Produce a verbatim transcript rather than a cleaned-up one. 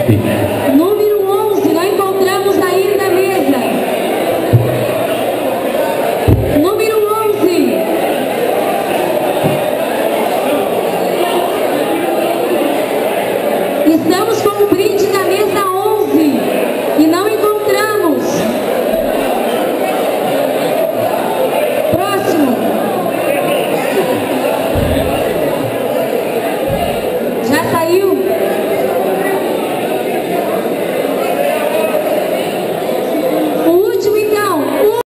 Número onze, nós encontramos aí na mesa. Número onze. Estamos com o brinde.